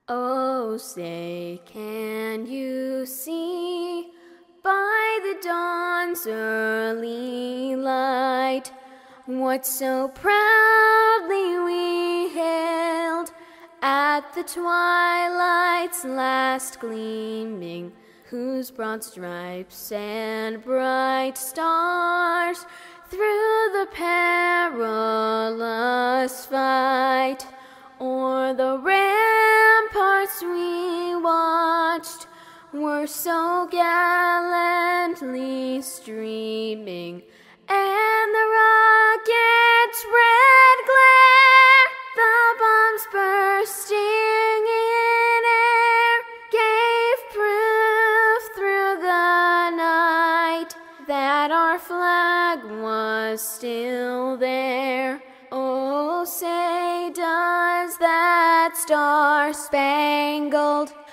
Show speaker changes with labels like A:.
A: Oh, say, can you see by the dawn's early light what so proudly we hailed at the twilight's last gleaming, whose broad stripes and bright stars through the perilous fight o'er the ramparts we watched were so gallantly streaming, and the rocket's red glare, the bombs bursting in air, gave proof through the night that our flag was still there. Oh, say, does that star-spangled